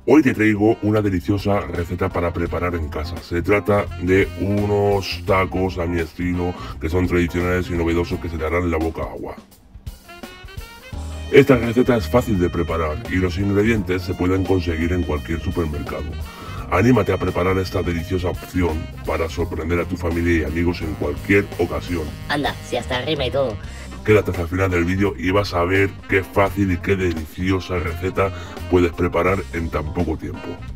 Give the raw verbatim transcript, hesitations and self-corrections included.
Hoy te traigo una deliciosa receta para preparar en casa. Se trata de unos tacos a mi estilo que son tradicionales y novedosos que se te harán en la boca agua. Esta receta es fácil de preparar y los ingredientes se pueden conseguir en cualquier supermercado. Anímate a preparar esta deliciosa opción para sorprender a tu familia y amigos en cualquier ocasión. Anda, si hasta rima y todo. Quédate hasta el final del vídeo y vas a ver qué fácil y qué deliciosa receta puedes preparar en tan poco tiempo.